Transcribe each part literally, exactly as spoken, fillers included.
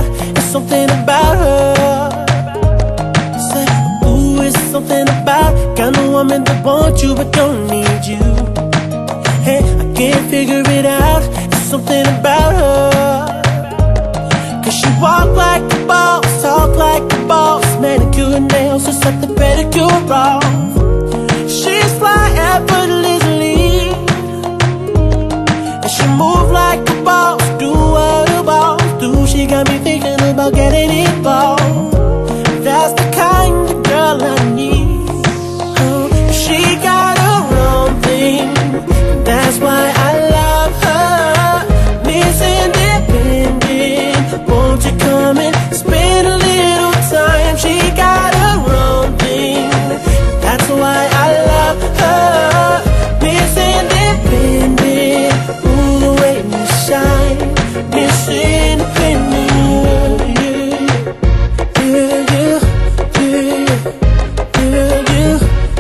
out. It's something about her. Say, ooh, it's something about kind of woman that wants you but don't need you. Hey, I can't figure it out. It's something about her. Cause she walk like a boss, talk like a boss, manicure and nails, just set the pedicure off. She's fly effortlessly, and she move like a boss, do what a boss do. She got me thinking about getting involved. That's the kind of girl I need. Oh, she got her own thing, that's why I love her. Miss Independent, won't you come and spend a little time? She got her own thing, that's why I love her. Miss Independent, ooh, the way you shine. Miss Independent, yeah, yeah, yeah, yeah, yeah,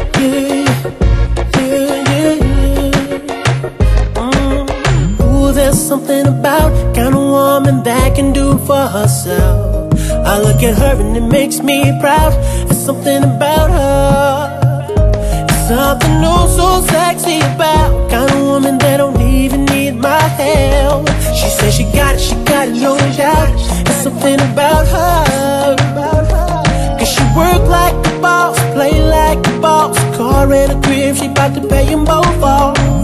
yeah, yeah, yeah. Mm. Ooh, there's something about kind of woman that can do it for herself. I look at her and it makes me proud. There's something about her. It's something oh so sexy about kind of woman that don't even need my help. She says she got it, she got it, no doubt. It's something about her. Cause she work like a boss, play like a boss. Car and a crib, she bout to pay them both off.